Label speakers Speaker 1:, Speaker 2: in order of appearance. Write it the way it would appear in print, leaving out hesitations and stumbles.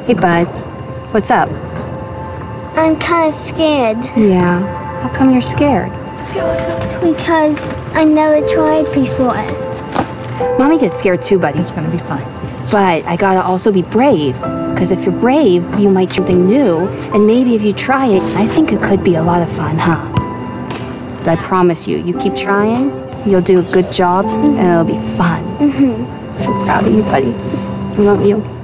Speaker 1: Hey, bud. What's up?
Speaker 2: I'm kind of scared.
Speaker 1: Yeah. How come you're scared?
Speaker 2: Because I never tried before.
Speaker 1: Mommy gets scared too, buddy.
Speaker 3: It's gonna be fine.
Speaker 1: But I gotta also be brave. Because if you're brave, you might try something new. And maybe if you try it, I think it could be a lot of fun, huh? But I promise you, you keep trying, you'll do a good job, and it'll be fun. So proud of you, buddy. I love you.